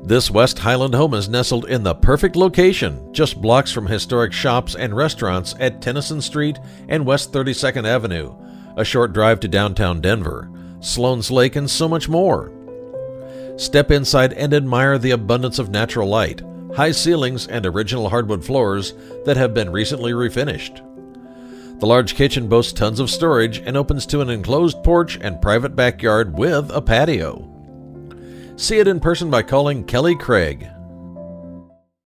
This West Highland home is nestled in the perfect location, just blocks from historic shops and restaurants at Tennyson St and West 32nd Avenue, a short drive to downtown Denver, Sloan's Lake, and so much more. Step inside and admire the abundance of natural light, high ceilings, and original hardwood floors that have been recently refinished. The large kitchen boasts tons of storage and opens to an enclosed porch and private backyard with a patio. See it in person by calling Kellie Craig,